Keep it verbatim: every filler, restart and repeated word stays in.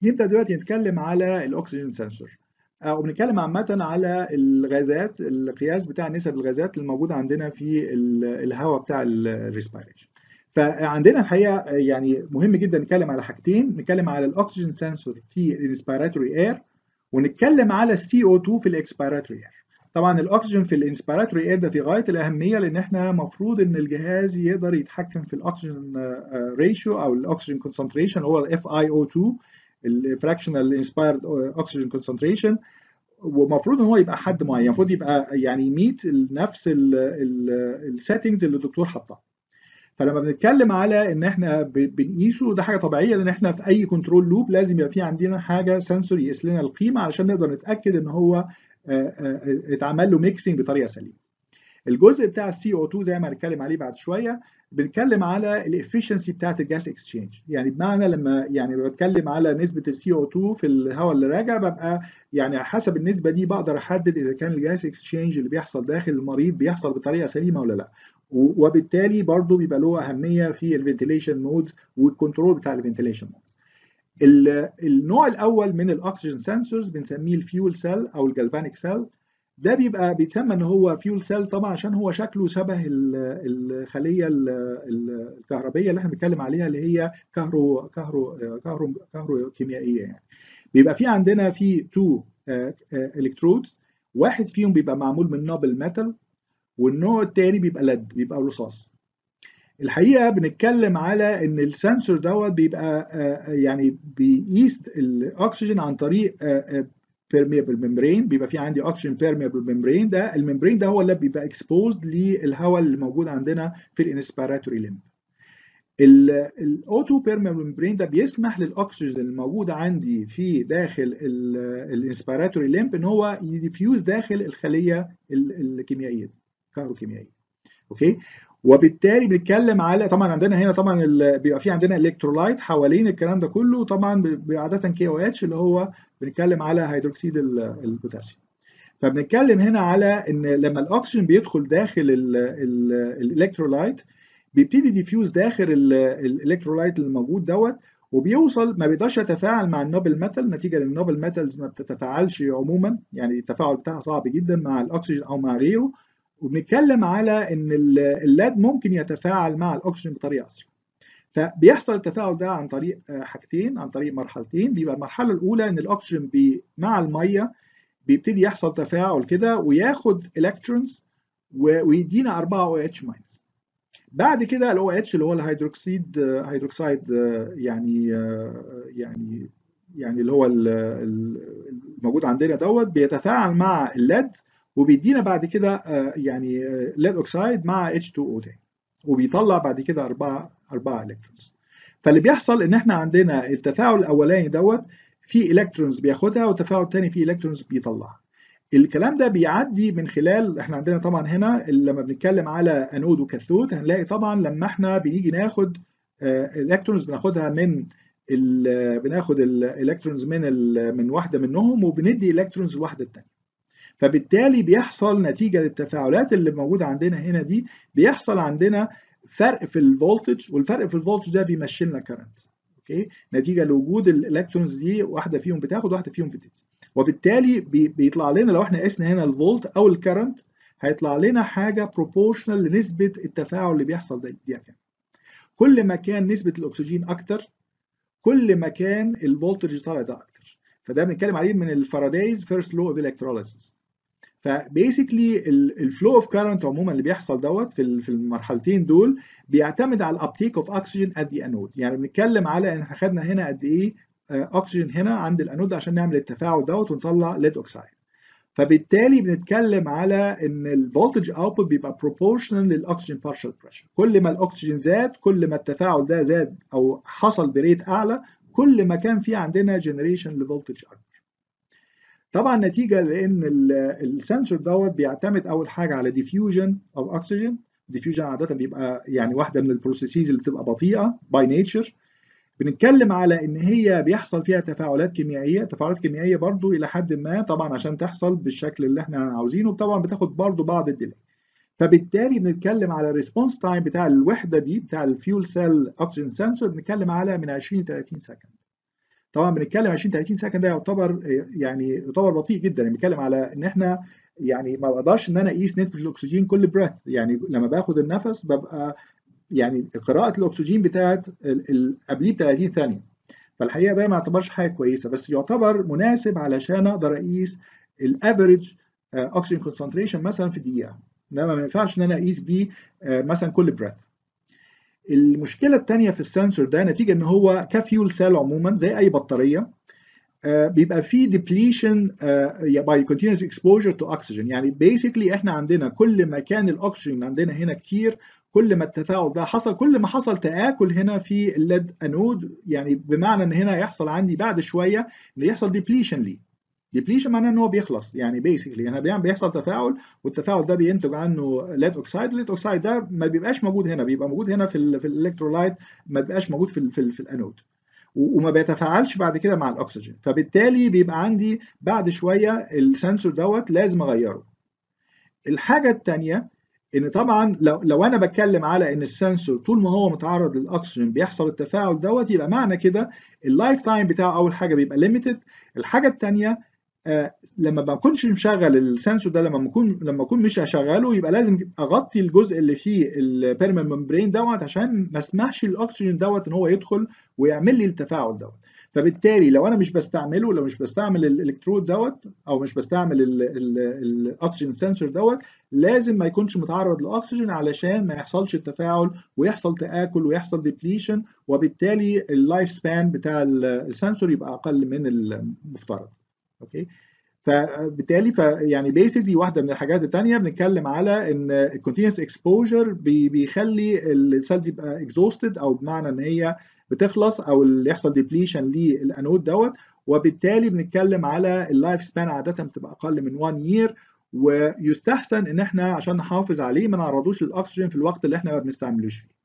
نبدأ دلوقتي نتكلم على الأكسجين سنسور أو بنتكلم عامة على الغازات، القياس بتاع نسب الغازات الموجودة عندنا في الهواء بتاع الريسبيريشن. فعندنا الحقيقة يعني مهم جدا نتكلم على حاجتين، نتكلم على الأكسجين سنسور في الانسبيراتوري اير، ونتكلم على السي او اتنين في الاكسبيراتوري اير. طبعا الاكسجين في الانسبيراتوري اير ده في غايه الاهميه، لان احنا المفروض ان الجهاز يقدر يتحكم في الاكسجين ريشيو او الاكسجين كونسنتريشن اللي هو الاف اي او اتنين، الفراكشنال انسبيرد اوكسجين كونسنتريشن. ومفروض ان هو يبقى حد معين، المفروض يبقى يعني يميت نفس السيتنجز اللي الدكتور حطها. فلما بنتكلم على ان احنا بنقيسه ده حاجه طبيعيه، لان احنا في اي كنترول لوب لازم يبقى في عندنا حاجه سنسور يقيس لنا القيمه علشان نقدر نتاكد ان هو اتعمل له ميكسنج بطريقه سليمه. الجزء بتاع السي او اتنين زي ما هنتكلم عليه بعد شويه، بنتكلم على الافشنسي بتاعت الجاس اكسشينج. يعني بمعنى لما يعني بتكلم على نسبه السي او اتنين في الهواء اللي راجع، ببقى يعني حسب النسبه دي بقدر احدد اذا كان الجاس اكسشينج اللي بيحصل داخل المريض بيحصل بطريقه سليمه ولا لا. وبالتالي برضو بيبقى له اهميه في الفنتيليشن مودز والكنترول بتاع الفنتيليشن مودز. النوع الاول من الاكسجين سنسورز بنسميه الفيول سيل او الجالفانيك سيل. ده بيبقى بيتسمى ان هو فيول سيل طبعا عشان هو شكله شبه الخليه الكهربيه اللي احنا بنتكلم عليها، اللي هي كهرو كهرو كهرو كهرو كيميائيه. يعني بيبقى في عندنا في تو الكترودز، واحد فيهم بيبقى معمول من نوبل ميتال، والنوع الثاني بيبقى لد، بيبقى رصاص. الحقيقه بنتكلم على ان السنسور دوت بيبقى يعني بيقيس الاكسجين عن طريق بيرميبل ممبرين. بيبقى في عندي اوكسجين بيرميبل ممبرين، ده الممبرين ده هو اللي بيبقى اكسبوزد للهواء اللي موجود عندنا في الانسبيراتوري ليمب. الاوتو بيرميبل ممبرين ده بيسمح للاكسجين الموجود عندي في داخل الانسبيراتوري ليمب ان هو يديفيوز داخل الخليه الكيميائيه دي، كهروكيميائيه. اوكي. وبالتالي بنتكلم على طبعا عندنا هنا طبعا بيبقى في عندنا الكترولايت حوالين الكلام ده كله، طبعا عاده كي او اتش اللي هو بنتكلم على هيدروكسيد البوتاسيوم. فبنتكلم هنا على ان لما الاكسجين بيدخل داخل الالكترولايت بيبتدي ديفيوز داخل الالكترولايت اللي موجود دوت، وبيوصل ما بيقدرش يتفاعل مع النوبل ميتال، نتيجه ان النوبل ميتالز ما بتتفاعلش عموما، يعني التفاعل بتاعها صعب جدا مع الاكسجين او مع غيره. وبنتكلم على ان اللاد ممكن يتفاعل مع الاكسجين بطريقه اسرع. فبيحصل التفاعل ده عن طريق حاجتين، عن طريق مرحلتين. بيبقى المرحله الاولى ان الاكسجين بي مع الميه بيبتدي يحصل تفاعل كده وياخد الكترونز ويدينا أربعة او اتش ماينس. بعد كده الاو اتش اللي هو الهيدروكسيد هيدروكسيد يعني يعني يعني اللي هو الموجود عندنا دوت بيتفاعل مع الليد وبيدينا بعد كده يعني ليد اوكسايد مع اتش اتنين او تاني، وبيطلع بعد كده أربعة أربعة الكترونز. فاللي بيحصل ان احنا عندنا التفاعل الاولاني دوت في الكترونز بياخدها، والتفاعل الثاني في الكترونز بيطلعها. الكلام ده بيعدي من خلال، احنا عندنا طبعا هنا لما بنتكلم على انود وكاثود هنلاقي طبعا لما احنا بنيجي ناخد الكترونز بناخدها من بناخد الالكترونز من من واحده منهم وبندي الكترونز لواحده الثانيه. فبالتالي بيحصل نتيجه للتفاعلات اللي موجوده عندنا هنا دي، بيحصل عندنا فرق في الفولتج، والفرق في الفولتج ده بيمشي لنا كرنت. اوكي، نتيجه لوجود الالكترونز دي، واحده فيهم بتاخد واحده فيهم بتدي. وبالتالي بيطلع لنا لو احنا قسنا هنا الفولت او الكرنت هيطلع لنا حاجه بروبورشنال لنسبه التفاعل اللي بيحصل ده دي كام. كل ما كان نسبه الاكسجين اكتر كل ما كان الفولتج طالع ده اكتر. فده بنتكلم عليه من الفارادايز فيرست لو اوف الكتروليسيس. فبيسكلي الفلو اوف كارنت عموما اللي بيحصل دوت في في المرحلتين دول بيعتمد على الابتيك اوف اكسجين ات ذا انود. يعني بنتكلم على ان احنا خدنا هنا قد ايه اكسجين هنا عند الانود عشان نعمل التفاعل دوت ونطلع ليد اوكسايد. فبالتالي بنتكلم على ان الفولتج اوتبوت بيبقى بروبورشنال للاكسجين بارشال بريشر. كل ما الاكسجين زاد كل ما التفاعل ده زاد او حصل بريت اعلى، كل ما كان في عندنا جنريشن لفولتج اكبر. طبعا نتيجه لان السنسور دوت بيعتمد اول حاجه على ديفيوجن او اكسجين. ديفيوجن عاده بيبقى يعني واحده من البروسيسز اللي بتبقى بطيئه باي نيتشر. بنتكلم على ان هي بيحصل فيها تفاعلات كيميائيه، تفاعلات كيميائيه برضو الى حد ما طبعا عشان تحصل بالشكل اللي احنا عاوزينه طبعا بتاخد برضو بعض الديلي. فبالتالي بنتكلم على الريسبونس تايم بتاع الوحده دي بتاع الفيول سيل اوكسجين سنسور، بنتكلم على من عشرين ل ثلاثين سكند. طبعا بنتكلم عشرين ثلاثين سكند، ده يعتبر يعني يعتبر بطيء جدا. بنتكلم على ان احنا يعني ما بقدرش ان انا اقيس نسبه الاكسجين كل بريث، يعني لما باخد النفس ببقى يعني قراءه الاكسجين بتاعت قبليه ب ثلاثين ثانيه. فالحقيقه ده ما يعتبرش حاجه كويسه، بس يعتبر مناسب علشان اقدر اقيس الافريج اوكسجين كونسنتريشن مثلا في الدقيقه، انما ما ينفعش ان انا اقيس بيه مثلا كل بريث. المشكله الثانيه في السنسور ده نتيجه ان هو كفيول سيل عموما زي اي بطاريه، آه بيبقى فيه ديبليشن باي كونتينوس اكسبوجر تو اوكسجين. يعني بيسكلي احنا عندنا كل ما كان الاكسجين عندنا هنا كتير، كل ما التفاعل ده حصل، كل ما حصل تآكل هنا في الليد انود، يعني بمعنى ان هنا يحصل عندي بعد شويه ان يحصل ديبليشن ليه. ديبليشن معناه ان هو بيخلص، يعني بيسكلي هنا يعني بيحصل تفاعل، والتفاعل ده بينتج عنه ليد اوكسايد. الليد اوكسايد ده ما بيبقاش موجود هنا، بيبقى موجود هنا في ال في الالكترولايت، ما بيبقاش موجود في ال في, ال في الانود، وما بيتفاعلش بعد كده مع الاكسجين. فبالتالي بيبقى عندي بعد شويه السنسور دوت لازم اغيره. الحاجه الثانيه ان طبعا لو لو انا بتكلم على ان السنسور طول ما هو متعرض للاكسجين بيحصل التفاعل دوت، يبقى معنى كده اللايف تايم بتاعه اول حاجه بيبقى ليميتد. الحاجه الثانيه آه لما ما بكونش مشغل السنسور ده، لما بكون لما اكون مش هشغله، يبقى لازم اغطي الجزء اللي فيه البيرمال ممبرين دوت عشان ما اسمحش للاكسجين دوت ان هو يدخل ويعمل لي التفاعل دوت. فبالتالي لو انا مش بستعمله، لو مش بستعمل الالكترود دوت او مش بستعمل الاكسجين سنسور دوت، لازم ما يكونش متعرض لاكسجين علشان ما يحصلش التفاعل ويحصل تآكل ويحصل ديبليشن، وبالتالي اللايف سبان بتاع السنسور يبقى اقل من المفترض. اوكي، فبالتالي فيعني بيسكلي واحده من الحاجات الثانيه بنتكلم على ان الكونتينوس اكسبوجر بيخلي السيل تبقى اكزوستد، او بمعنى ان هي بتخلص او اللي يحصل ديبليشن للانود دوت، وبالتالي بنتكلم على اللايف سبان عاده بتبقى اقل من واحد يير، ويستحسن ان احنا عشان نحافظ عليه ما نعرضوش للاكسجين في الوقت اللي احنا ما بنستعملوش فيه.